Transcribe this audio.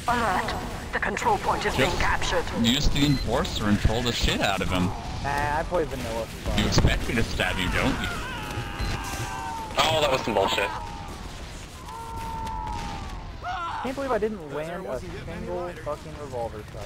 Alert! The control point is being captured. Use the enforcer and troll the shit out of him. Nah, I play vanilla. So. You expect me to stab you, don't you? Oh, that was some bullshit. I can't believe I didn't land a single fucking revolver shot.